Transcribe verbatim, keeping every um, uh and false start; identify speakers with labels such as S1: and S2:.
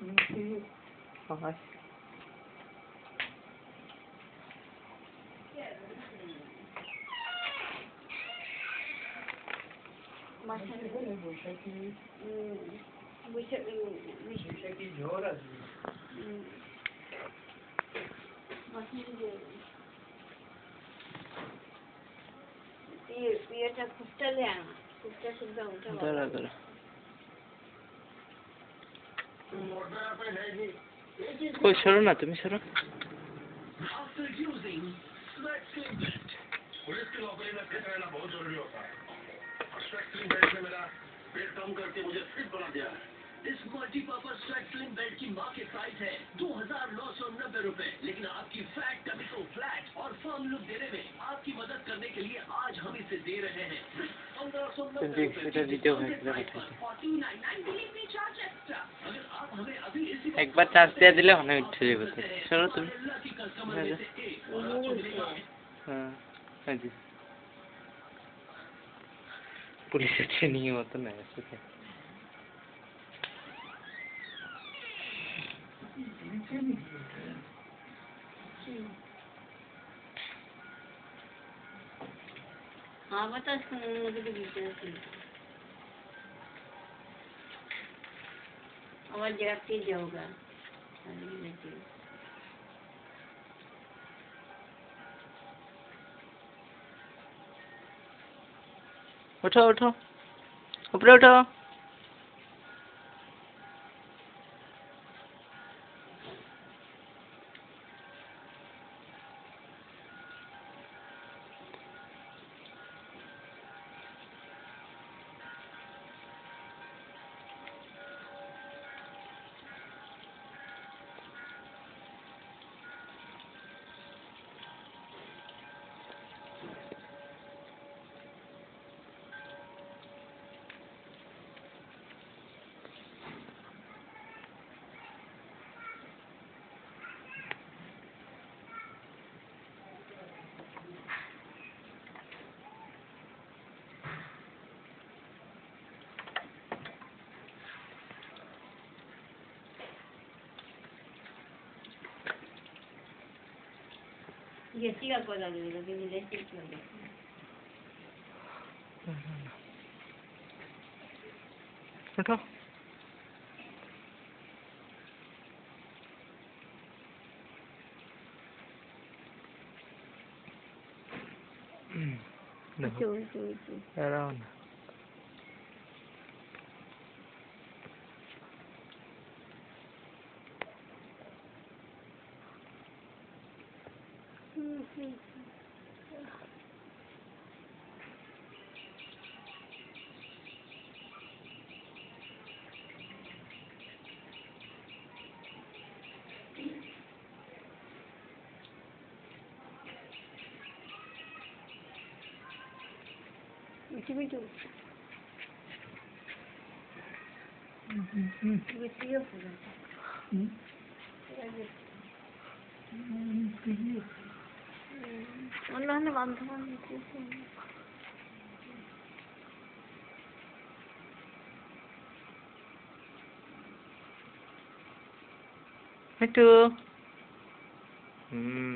S1: Hi. कोई सरो ना तुम्हें सरो
S2: पुलिस की नौकरी में फिट रहना बहुत जरूरी होता है और स्वेट स्लिंग बेल्ट ने मेरा पेट कम करके मुझे फिट बना दिया है। इस मल्टीपर्पज स्वेट स्लिंग बेल्ट की मार्केट प्राइस है दो हजार नौ सौ नब्बे रूपए, लेकिन आपकी फैट कमी को फ्लैट और फर्म लुक देने में आपकी मदद करने के लिए आज हम इसे दे रहे हैं पंद्रह सौ नब्बे
S1: एक बार चार्ज दे दिले होने उठ जाए बस चलो तुम हाँ हाँ जी पुलिस अच्छे नहीं हो तो नहीं ऐसे क्या
S3: हाँ बता आवाज जरा तेज होगा
S1: उठो उठो ऊपर उठो
S3: ये सीधा पड़ा लगा कि मुझे ठीक लगा
S1: उठो
S3: देखो देखो
S1: around
S3: Itu itu. Hmm. Itu dia pun. Hmm. Hmm. Allah ne bantuan itu.
S1: itu hmm